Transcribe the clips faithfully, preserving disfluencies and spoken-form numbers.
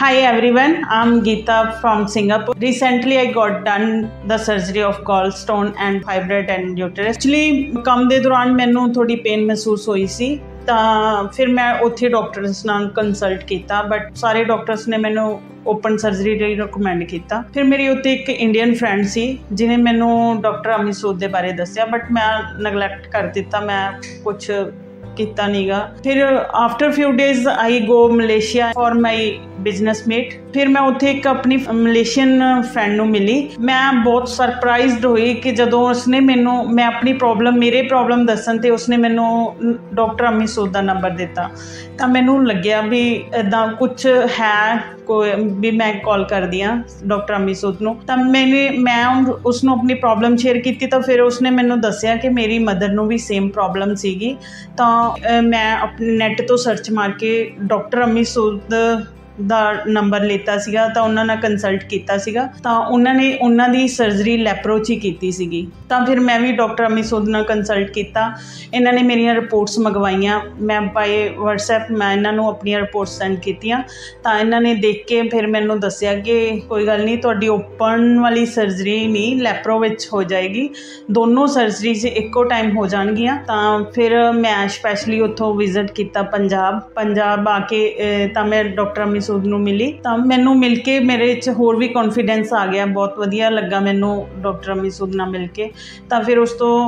Hi everyone, I'm Geeta from Singapore. Recently I got done the surgery of gallstone and fibroid and uterus. Actually ਕੰਮ ਦੇ ਦੌਰਾਨ ਮੈਨੂੰ ਥੋੜੀ pain ਮਹਿਸੂਸ ਹੋਈ ਸੀ ਤਾਂ ਫਿਰ ਮੈਂ ਉੱਥੇ ਡਾਕਟਰਸ ਨਾਲ ਕੰਸਲਟ ਕੀਤਾ ਬਟ ਸਾਰੇ ਡਾਕਟਰਸ ਨੇ ਮੈਨੂੰ ਓਪਨ ਸਰਜਰੀ ਲਈ ਰਿਕਮੈਂਡ ਕੀਤਾ। ਫਿਰ ਮੇਰੀ ਉੱਤੇ ਇੱਕ ਇੰਡੀਅਨ ਫਰੈਂਡ ਸੀ ਜਿਹਨੇ ਮੈਨੂੰ ਡਾਕਟਰ ਅਮਿਤ ਸੂਦ ਦੇ ਬਾਰੇ ਦੱਸਿਆ ਬਟ ਮੈਂ ਨੈਗਲੈਕਟ ਕਰ ਦਿੱਤਾ, ਮੈਂ ਕੁਛ ਕੀਤਾ ਨੀਗਾ। ਫਿਰ after few days I go Malaysia for my business meet. फिर मैं उत्थे एक अपनी मलेशियन फ्रेंड नूं मिली। मैं बहुत सरप्राइज्ड हुई कि जदों उसने मैनू मैं अपनी प्रॉब्लम मेरे प्रॉब्लम दसन ते उसने मैनू डॉक्टर अमित सूद का नंबर दिता तो मैनू लग्या भी इदां कुछ है कोई भी मैं कॉल करदी हाँ डॉक्टर अमित सूद नूं। तो मैंने मैं उसनूं अपनी प्रॉब्लम शेयर की तो फिर उसने मैनू दस्सिया कि मेरी मदर नूं भी सेम प्रॉब्लम सीगी। तो मैं अपने नैट तो सर्च मार के डॉक्टर अमित सूद ਦਾ ਨੰਬਰ ਲਿੱਤਾ ਸੀਗਾ ਤਾਂ ਉਹਨਾਂ ਨਾਲ ਕੰਸਲਟ ਕੀਤਾ ਸੀਗਾ ਤਾਂ ਉਹਨਾਂ ਨੇ ਉਹਨਾਂ ਦੀ ਸਰਜਰੀ ਲੈਪਰੋ 'ਚ ਹੀ ਕੀਤੀ ਸੀਗੀ। ਤਾਂ ਫਿਰ ਮੈਂ ਵੀ ਡਾਕਟਰ ਅਮਿਤ ਸੂਦ ਨਾਲ ਕੰਸਲਟ ਕੀਤਾ। ਇਹਨਾਂ ਨੇ ਮੇਰੀਆਂ ਰਿਪੋਰਟਸ ਮੰਗਵਾਈਆਂ, ਮੈਂ ਬਾਏ ਵਟਸਐਪ ਮੈਂ ਇਹਨਾਂ ਨੂੰ ਆਪਣੀਆਂ ਰਿਪੋਰਟਸ ਸੈਂਡ ਕੀਤੀਆਂ ਤਾਂ ਇਹਨਾਂ ਨੇ ਦੇਖ ਕੇ ਫਿਰ ਮੈਨੂੰ ਦੱਸਿਆ ਕਿ ਕੋਈ ਗੱਲ ਨਹੀਂ, ਤੁਹਾਡੀ ਓਪਨ ਵਾਲੀ ਸਰਜਰੀ ਨਹੀਂ ਲੈਪਰੋ ਵਿੱਚ ਹੋ ਜਾਏਗੀ, ਦੋਨੋਂ ਸਰਜਰੀਜ਼ ਇੱਕੋ ਟਾਈਮ ਹੋ ਜਾਣਗੀਆਂ। ਤਾਂ ਫਿਰ ਮੈਂ ਸਪੈਸ਼ਲੀ ਉੱਥੋਂ ਵਿਜ਼ਿਟ ਕੀਤਾ ਪੰਜਾਬ ਪੰਜਾਬ ਆ ਕੇ ਤਾਂ ਮੈਂ ਡਾਕਟਰ ਅਮਿਤ सूद नूं मिली तो मैनू मिल के मेरे च होर भी कॉन्फिडेंस आ गया, बहुत वधिया लगा मैनू डॉक्टर अमित सूद नाल मिल के। तो फिर उस तो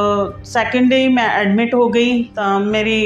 सैकेंड डे मैं एडमिट हो गई तो मेरी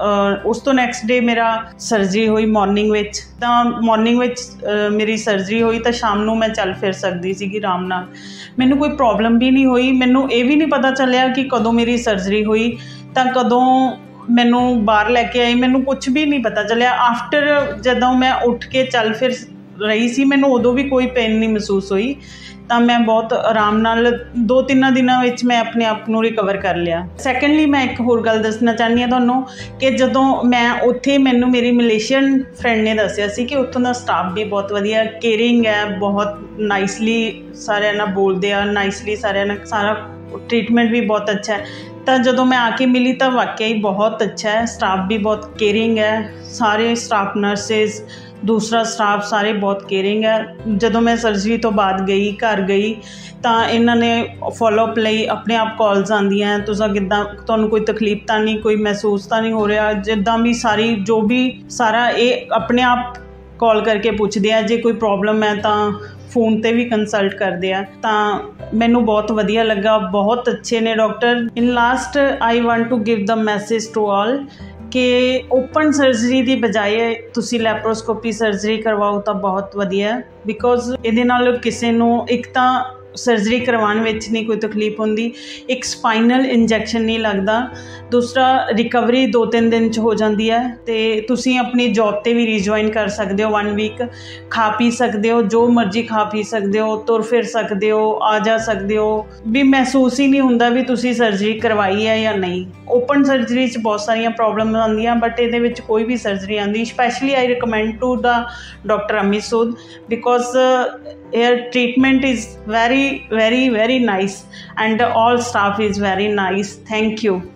उस तो नैक्सट डे मेरा सर्जरी हुई मॉर्निंग विच। तो मॉर्निंग विच मेरी सर्जरी हुई तो शाम नूं मैं चल फिर सकती सी आराम नाल, मैनू कोई प्रॉब्लम भी नहीं हुई। मैनू ये भी नहीं पता चलिया कि कदों मेरी सर्जरी हुई तो कदों मैनू बाहर लैके आई, मैनू कुछ भी नहीं पता चलिया। आफ्टर जदों मैं उठ के चल फिर रही सी मैनू उदों भी कोई पेन नहीं महसूस हुई तो मैं बहुत आराम नाल दो तीन दिनों विच मैं अपने आप को रिकवर कर लिया। सैकेंडली मैं एक होर गल दसना चाहनी हाँ तुहानूं कि जदों मैं उत्थे मैनू मेरी मलेशियन फ्रेंड ने दस्सिया सी कि उत्थों दा स्टाफ भी बहुत वधिया केयरिंग है, बहुत नाइसली सारिਆਂ नाल बोलदे आ, नाइसली सारिਆਂ नाल सारा ट्रीटमेंट भी बहुत अच्छा है। तो जदों मैं आके मिली तो वाकई बहुत अच्छा है, स्टाफ भी बहुत केयरिंग है, सारे स्टाफ नर्सिस दूसरा स्टाफ सारे बहुत केयरिंग है। जदों मैं सर्जरी तो बाद गई घर गई तो इन्होंने फॉलोअप लई अपने आप कॉल्स आंदियां, तुसां किद्दां, तुहानूं कोई तकलीफ तो नहीं, कोई महसूस तो नहीं हो रहा, जिद्दां भी सारी जो भी सारा ये अपने आप कॉल करके पुछदे आ। जे कोई प्रॉब्लम है तो फोन ते भी कंसल्ट करते हैं। तो मैनू बहुत वधिया लगा, बहुत अच्छे ने doctor. In last I want to give the message to all कि ओपन सर्जरी की बजाय तुसी लैप्रोस्कोपी सर्जरी करवाओ तो बहुत वधिया, बिकॉज इहदे नाल किसी नूं एक तो सर्जरी करवाने विच नहीं कोई तकलीफ होंदी, एक स्पाइनल इंजैक्शन नहीं लगता, दूसरा रिकवरी दो तीन दिन च हो जाती है तो तुसी अपनी जॉब ते भी रीजॉइन कर सकते हो, वन वीक खा पी सकते हो, जो मर्जी खा पी सकते हो, तुर फिर सकते हो, आ जा सकते हो, भी महसूस ही नहीं होंदा भी तुसी सर्जरी करवाई है या नहीं। ओपन सर्जरी च बहुत सारिया प्रॉब्लम आंदियां बट इहदे विच कोई भी सर्जरी आंदी, specially I recommend to the doctor Amit Sood because your treatment is very very very nice and all staff is very nice. Thank you.